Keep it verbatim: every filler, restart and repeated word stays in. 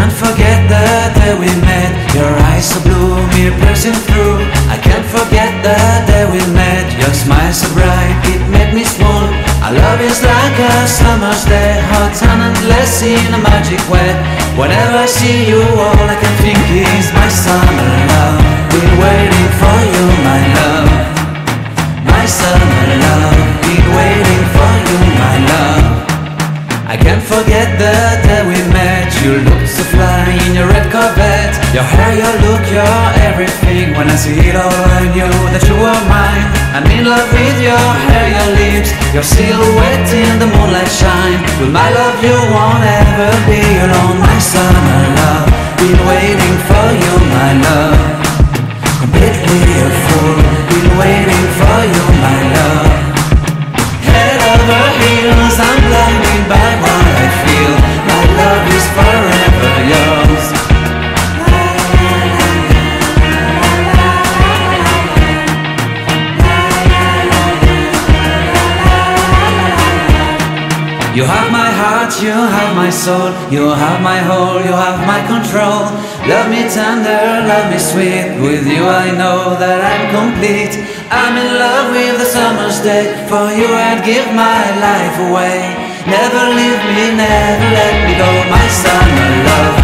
can't forget the day we met. Your eyes so blue, me piercing through. I can't forget the day we met. Your smile so bright, it made me swoon. Our love is like a summer's day, hot and endless in a magic way. Whenever I see you, all I can think is my summer love. Been waiting for you, my love. My summer love. Been waiting for you, my love. I can't forget the day we met. You looked so fly in your red Corvette. Your hair, your look, your everything. When I see it all, I knew that you were mine. I'm in love with your hair, your lips, your silhouette in the moonlight shine. With my love you won't ever be alone. My summer love, been waiting for you, my love. Completely a fool, been waiting for you, my love. Head over heels, I'm blinded by what I feel. My love is forever yours. You have my heart, you have my soul. You have my whole, you have my control. Love me tender, love me sweet. With you I know that I'm complete. I'm in love with the summer's day. For you I'd give my life away. Never leave me, never let me go. My summer love,